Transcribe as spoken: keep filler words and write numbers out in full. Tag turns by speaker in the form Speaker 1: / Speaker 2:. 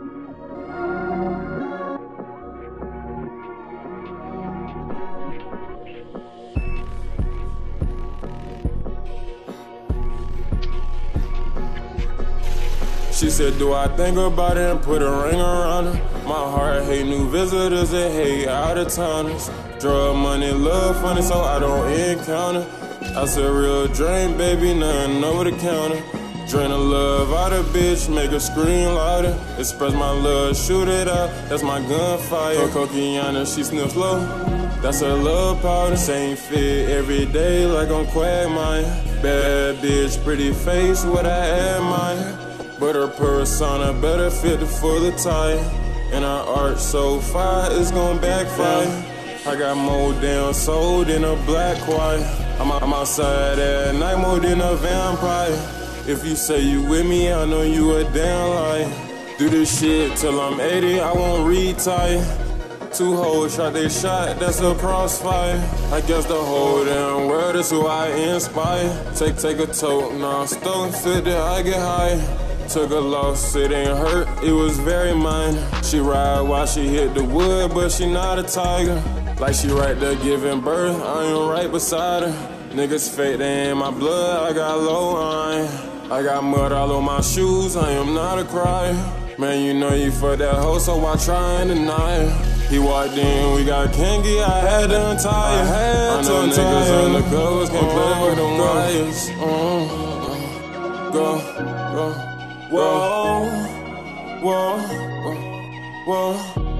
Speaker 1: She said, do I think about it and put a ring around her? My heart hate new visitors, it hate out-of-towners. Drug money, love funny, so I don't encounter. I said, real drink, baby, nothing over the counter. Drain the love out of bitch, make her scream louder. Express my love, shoot it out, that's my gunfire. Coquiana, she sniffs low, that's her love powder. Same fit every day like I'm Quagmire. Bad bitch, pretty face, what I admire. But her persona better fit the full attire. And our art so fire, it's gon' backfire. I got more damn soul than a black choir. I'm, I'm outside at night more than a vampire. If you say you with me, I know you a damn liar. Do this shit till I'm eighty, I won't retire. Two hoes shot they shot, that's a crossfire. I guess the whole damn world is who I inspire. Take, take a tote, nah, stone fit that I get high. Took a loss, it ain't hurt, it was very minor. She ride while she hit the wood, but she not a tiger. Like she right there giving birth, I am right beside her. Niggas fake, they in my blood, I got low iron. I got mud all on my shoes, I am not a crier. Man, you know you for that hoe, so why try and deny it? He walked in, we got Kinky, I had to untie I, had I know to niggas on the covers can't uh, play with them wires. Uh, go, go. Whoa, whoa, whoa, whoa.